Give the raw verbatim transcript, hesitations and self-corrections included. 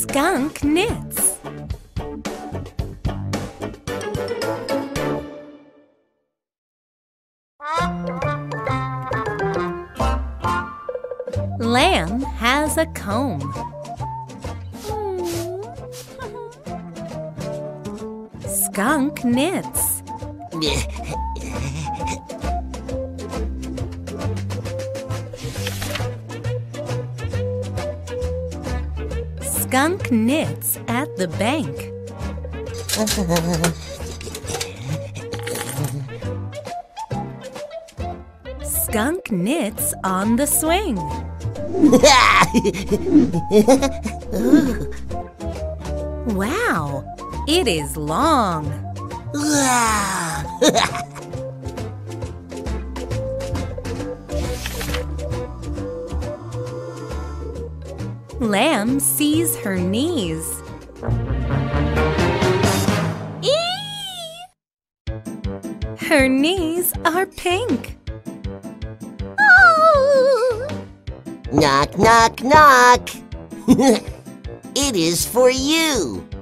Skunk knits. Lamb has a comb. Skunk knits. Skunk knits at the bank. Skunk knits on the swing. Wow, it is long. Lamb sees her knees. Eee! Her knees are pink. Oh! Knock, knock, knock. It is for you.